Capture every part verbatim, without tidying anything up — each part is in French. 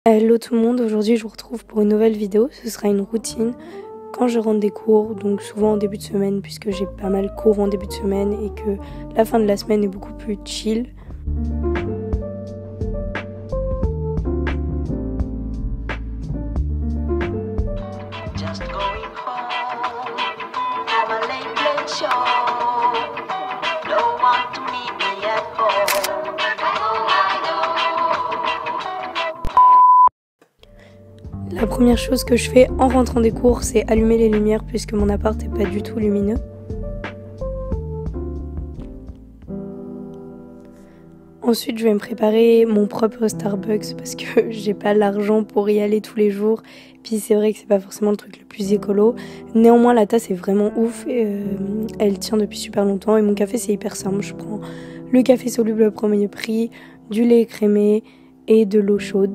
Hello tout le monde, aujourd'hui je vous retrouve pour une nouvelle vidéo. Ce sera une routine quand je rentre des cours, donc souvent en début de semaine puisque j'ai pas mal cours en début de semaine et que la fin de la semaine est beaucoup plus chill. La première chose que je fais en rentrant des cours, c'est allumer les lumières puisque mon appart n'est pas du tout lumineux. Ensuite, je vais me préparer mon propre Starbucks parce que j'ai pas l'argent pour y aller tous les jours. Puis c'est vrai que c'est pas forcément le truc le plus écolo. Néanmoins, la tasse est vraiment ouf et euh, elle tient depuis super longtemps. Et mon café, c'est hyper simple. Je prends le café soluble au premier prix, du lait écrémé et de l'eau chaude.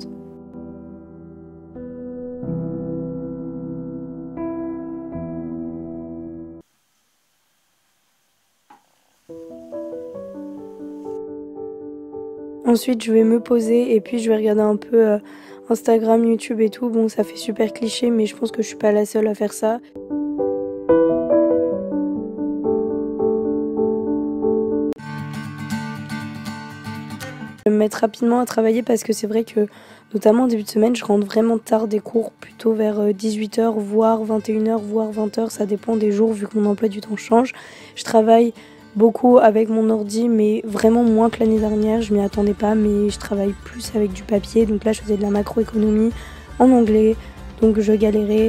Ensuite, je vais me poser et puis je vais regarder un peu euh, Instagram, YouTube et tout. Bon, ça fait super cliché, mais je pense que je suis pas la seule à faire ça. Je vais me mettre rapidement à travailler parce que c'est vrai que, notamment en début de semaine, je rentre vraiment tard des cours, plutôt vers dix-huit heures, voire vingt et une heures, voire vingt heures. Ça dépend des jours vu que mon emploi du temps change. Je travaille beaucoup avec mon ordi, mais vraiment moins que l'année dernière. Je m'y attendais pas, mais je travaille plus avec du papier. Donc là, je faisais de la macroéconomie en anglais, donc je galérais.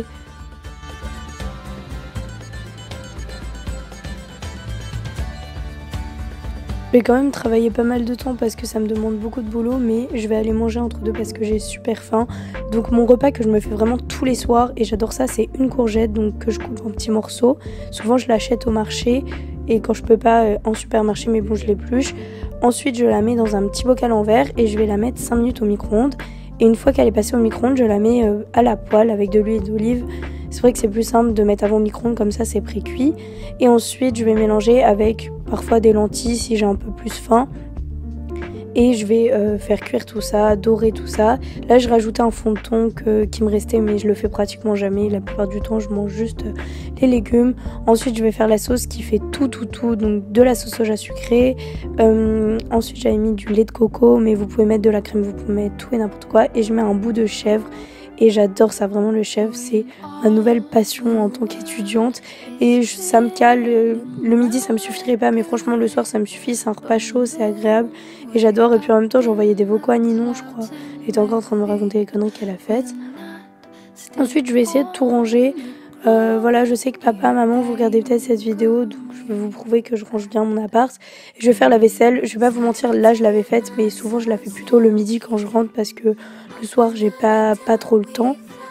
Je vais quand même travailler pas mal de temps parce que ça me demande beaucoup de boulot, mais je vais aller manger entre deux parce que j'ai super faim. Donc mon repas que je me fais vraiment tous les soirs, et j'adore ça, c'est une courgette donc que je coupe en petits morceaux. Souvent je l'achète au marché et quand je peux pas euh, en supermarché, mais bon je l'épluche. Ensuite je la mets dans un petit bocal en verre et je vais la mettre cinq minutes au micro-ondes. Et une fois qu'elle est passée au micro-ondes, je la mets euh, à la poêle avec de l'huile d'olive. C'est vrai que c'est plus simple de mettre avant le micro-ondes, comme ça c'est pré-cuit. Et ensuite je vais mélanger avec parfois des lentilles si j'ai un peu plus faim. Et je vais euh, faire cuire tout ça, dorer tout ça. Là je rajoutais un fond de thon que, qui me restait, mais je le fais pratiquement jamais. La plupart du temps je mange juste euh, les légumes. Ensuite je vais faire la sauce qui fait tout tout tout, donc de la sauce soja sucrée. Euh, ensuite j'avais mis du lait de coco, mais vous pouvez mettre de la crème, vous pouvez mettre tout et n'importe quoi. Et je mets un bout de chèvre. Et j'adore ça, vraiment le chèvre, c'est ma nouvelle passion en tant qu'étudiante. Et je, ça me cale, le, le midi ça me suffirait pas, mais franchement le soir ça me suffit, c'est un repas chaud, c'est agréable. Et j'adore, et puis en même temps j'envoyais des vocaux à Ninon, je crois. Elle était encore en train de me raconter les conneries qu'elle a faites. Ensuite je vais essayer de tout ranger. Euh, voilà, je sais que papa, maman, vous regardez peut-être cette vidéo, donc je vais vous prouver que je range bien mon appart. Je vais faire la vaisselle, je vais pas vous mentir, là je l'avais faite, mais souvent je la fais plutôt le midi quand je rentre parce que le soir j'ai pas, pas trop le temps.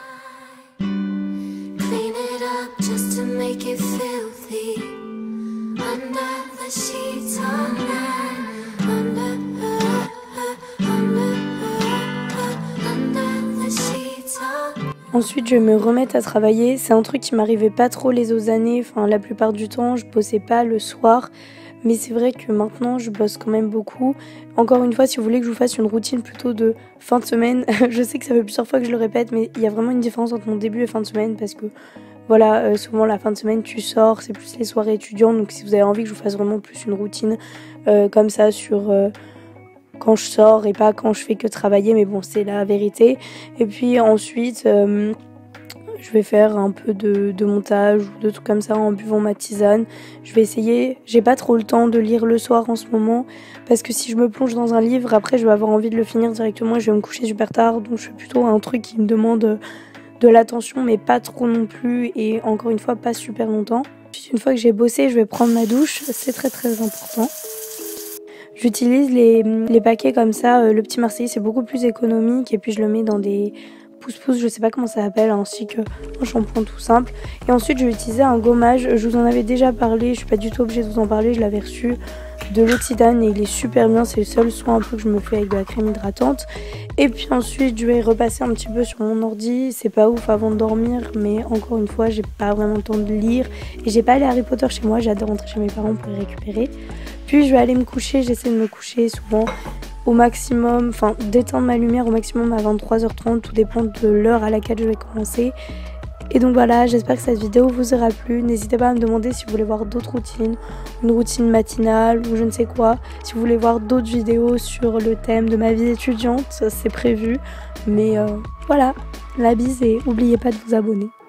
Ensuite, je vais me remettre à travailler. C'est un truc qui m'arrivait pas trop les autres années. Enfin, la plupart du temps, je bossais pas le soir. Mais c'est vrai que maintenant, je bosse quand même beaucoup. Encore une fois, si vous voulez que je vous fasse une routine plutôt de fin de semaine, je sais que ça fait plusieurs fois que je le répète, mais il y a vraiment une différence entre mon début et fin de semaine parce que, voilà, euh, souvent la fin de semaine, tu sors, c'est plus les soirées étudiantes. Donc si vous avez envie que je vous fasse vraiment plus une routine euh, comme ça sur... Euh, quand je sors et pas quand je fais que travailler, mais bon c'est la vérité. Et puis ensuite euh, je vais faire un peu de, de montage ou de trucs comme ça en buvant ma tisane. Je vais essayer, j'ai pas trop le temps de lire le soir en ce moment parce que si je me plonge dans un livre, après je vais avoir envie de le finir directement et je vais me coucher super tard, donc je fais plutôt un truc qui me demande de l'attention mais pas trop non plus, et encore une fois pas super longtemps. Puis une fois que j'ai bossé, je vais prendre ma douche, c'est très très important. J'utilise les, les paquets comme ça, euh, le petit Marseillais c'est beaucoup plus économique, et puis je le mets dans des pousse-pousse, je sais pas comment ça s'appelle, ainsi que un shampoing tout simple. Et ensuite je vais utiliser un gommage, je vous en avais déjà parlé, je suis pas du tout obligée de vous en parler, je l'avais reçu de l'Occitane et il est super bien, c'est le seul soin un peu que je me fais avec de la crème hydratante. Et puis ensuite je vais repasser un petit peu sur mon ordi, c'est pas ouf avant de dormir, mais encore une fois j'ai pas vraiment le temps de lire et j'ai pas les Harry Potter chez moi, j'adore rentrer chez mes parents pour les récupérer. Puis je vais aller me coucher, j'essaie de me coucher souvent au maximum, enfin d'éteindre ma lumière au maximum à vingt-trois heures trente, tout dépend de l'heure à laquelle je vais commencer. Et donc voilà, j'espère que cette vidéo vous aura plu. N'hésitez pas à me demander si vous voulez voir d'autres routines, une routine matinale ou je ne sais quoi. Si vous voulez voir d'autres vidéos sur le thème de ma vie étudiante, c'est prévu. Mais euh, voilà, la bise et n'oubliez pas de vous abonner.